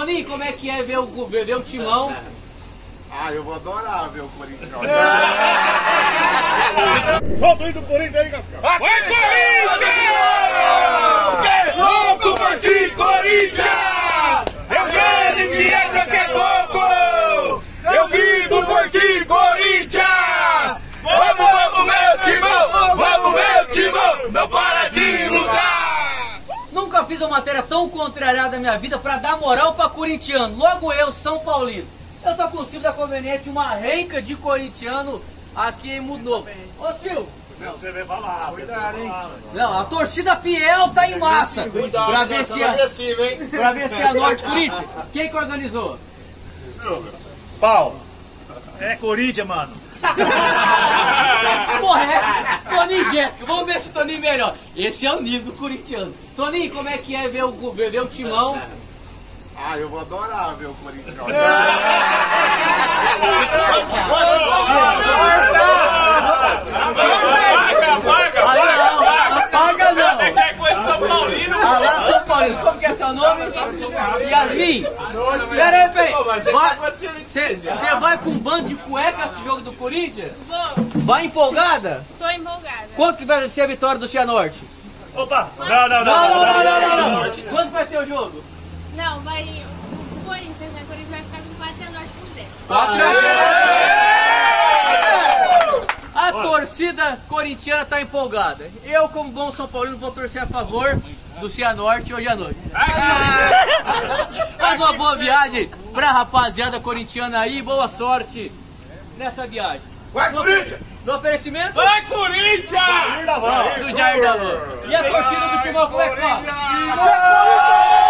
Toninho, como é que é ver o Timão? Ah, eu vou adorar ver o Corinthians jogar. Solta o hino do Corinthians aí, Gascão. Vai, Corinthians! Louco por ti, Corinthians! Eu quero esse entra que é pouco! Eu vivo por ti, Corinthians! Vamos, meu timão! Vamos, meu timão! Não para de lutar! Nunca fiz uma matéria tão contrariada na minha vida pra dar moral pra corintiano. Logo eu, São Paulino. Eu tô com o Silvio da Conveniência, uma renca de corintiano aqui em Mudo. Ô Silvio! Você vem falar, cuidado, hein? Não, a torcida fiel tá em massa. Pra ver se a Norte Corinthians. Quem que organizou? Pau. É Corinthians, mano. Porra, é Toninho e Jéssica. Vamos ver se o Toninho melhor. Esse é o nível do corintiano. Toninho, como é que é ver o Timão? Ah, eu vou adorar ver o Corinthians jogar. Apaga não. Ah lá, São Paulino. Como que é seu nome? Yasmin. Peraí. Você vai com um bando de cueca nesse jogo do Corinthians? Vou. Vai empolgada? Tô empolgada. Quanto que vai ser a vitória do Cianorte? Opa! Não. Não. Quanto vai ser o jogo? Não, vai. O Corinthians, né? O Corinthians vai ficar com 4 e a Norte com 0. 4 A torcida corintiana tá empolgada. Eu, como bom São Paulino, vou torcer a favor do Cianorte hoje à noite. Mais uma boa viagem pra rapaziada corintiana aí. Boa sorte nessa viagem. Vai, Corinthians! No oferecimento? Vai, Corinthians! Do Jair da Van. E a torcida do Timão, como é que fala?